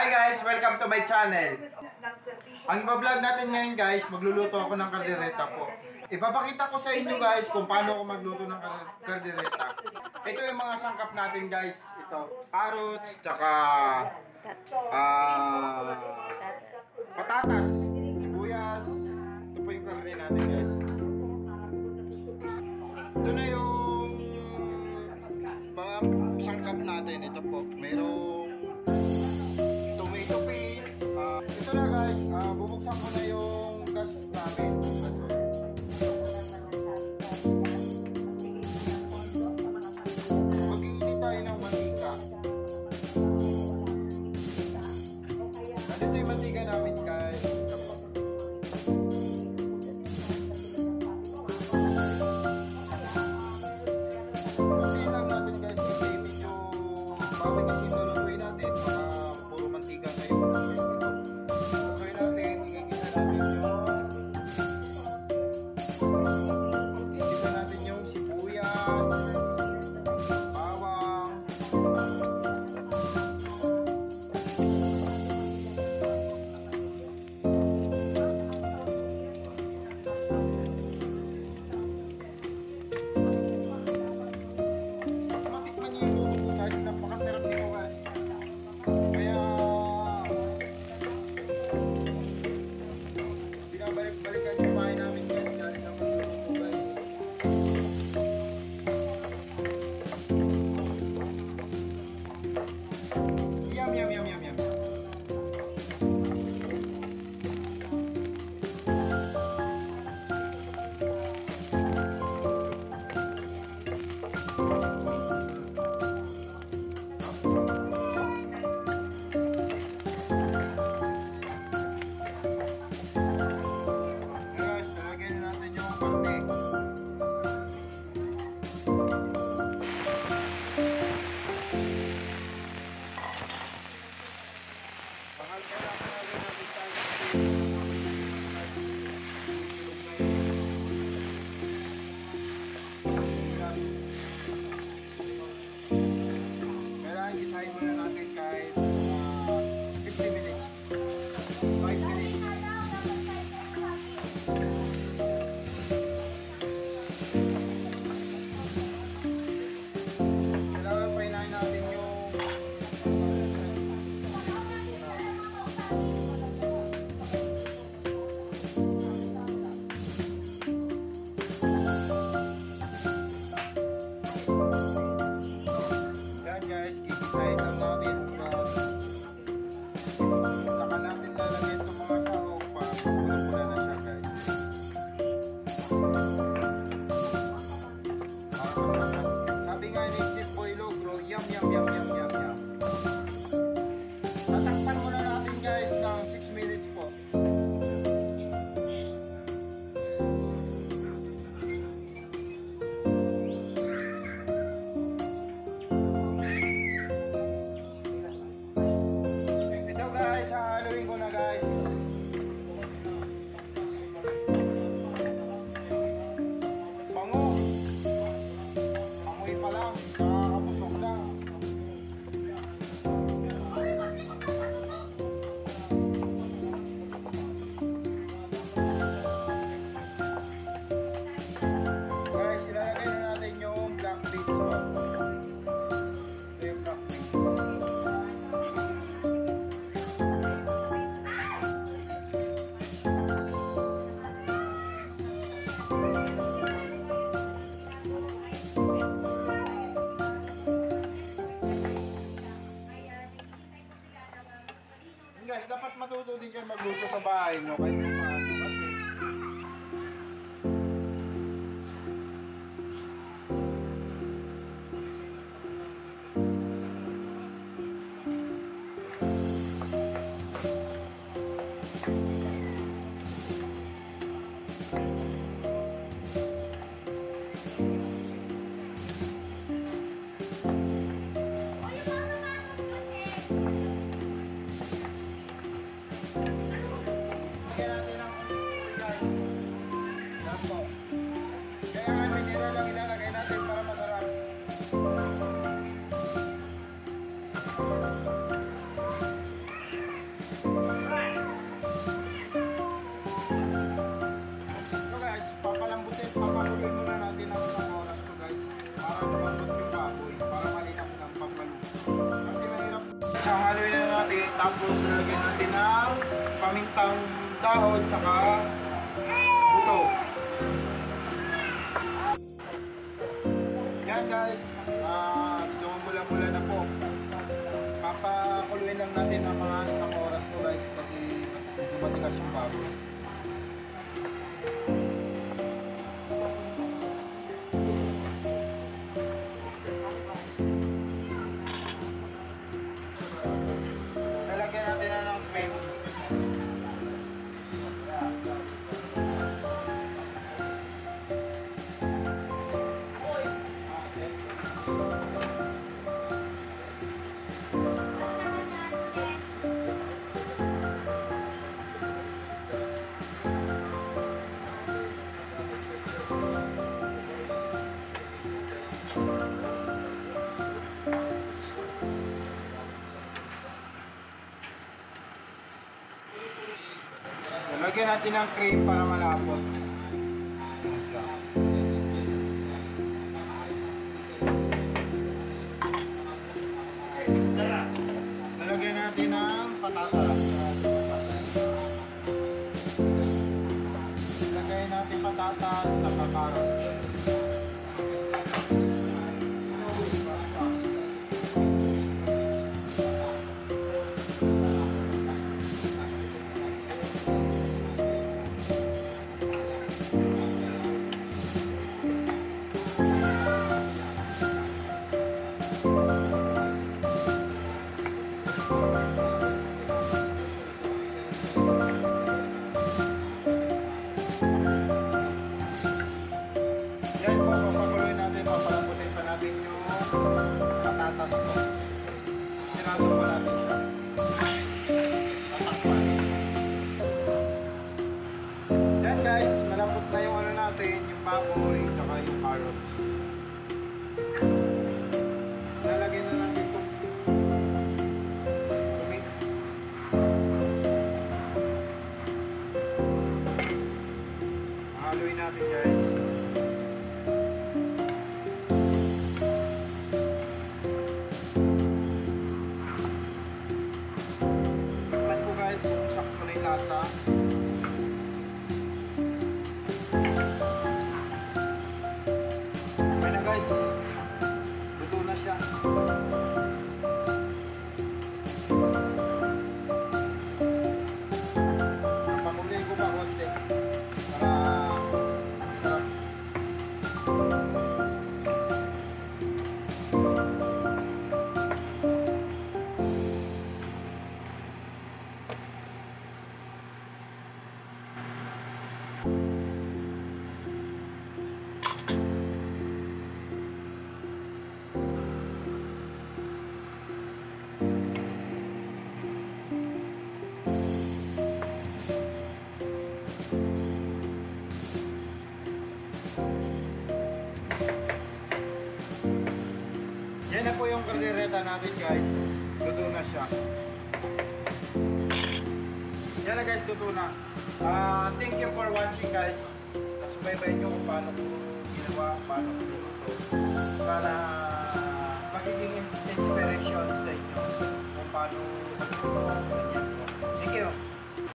Hi guys! Welcome to my channel. Ang iba-vlog natin ngayon guys, magluluto ako ng kaldereta po. Ipapakita ko sa inyo guys kung paano ako magluto ng kaldereta. Ito yung mga sangkap natin guys. Ito, carrots, tsaka patatas, sibuyas. Ito po yung karne natin guys. Ito na yung mga sangkap natin. Ito po, mayroong tomato paste. Ito na guys, bubuksan ko na yung gas namin. Mag-iinit tayo ng mantika. Nandito yung mantika namin guys. Kunti lang natin guys kasi medyo bawal kasi ito lutuin natin. Puro mantika kayo. Igisa natin yung sibuyas, bawang, matikman niyo yung luto ko guys, napakasarap nito guys. Kaya binabalik-balikan yung bahay namin guys dahil sa magluluto guys. Yum yum yum yum yum. Guys, talagyan na natin yung karne. Bakal kailangan natin kailangan isahin muna natin kahit 50 minutes. 5 minutes. Kailangan painahin natin yung yan guys, gigisahin lang natin saka natin lalagyan itong mga sahog para pula-pula na siya guys. Sabi nga ni Chef Boy Logro, yum yum yum yum yum yum. Tatakpan muna natin guys ng 6 minutes po. Ito guys, hahaluin ko na guys. Bango. Amoy pa lang, nakakabusog na. Guys, ilalagay na natin yung black beans po. Ito yung black beans. Guys, dapat matuto din kayo magluto sa bahay nyo kahit yung mga kasi lagyan natin Tapos lalagyan natin ng pamintang dahon tsaka buto. Yan guys, medyo mula-mula na po. Papakuluin lang natin ng mga isang oras to guys kasi medyo matigas yung baboy. Lalagyan natin na ng cream. Lagyan natin ng cream para malapot. Lalagyan natin ng patatas. Lagyan natin patatas at carrots. Yan po, papakuloy natin, papalambutin pa natin yung patatas po. Sisirado pa natin siya. Tatakpan. Yan guys, malambot na yung ano natin, yung baboy, saka yung carrots. Lalagyan na natin ito. Haluin natin guys. Tikman ko guys kung sakto na yung lasa. Okay na guys. Luto na siya. Pakuloyin ko pa konti para masarap. Yan na po yung kaldereta natin guys. Luto na siya. Yan na guys, luto na. Thank you for watching guys. Subaybayin nyo kung paano ko ginawa, paano ko luto. Sana magiging inspiration sa inyo kung paano magluto. Thank you.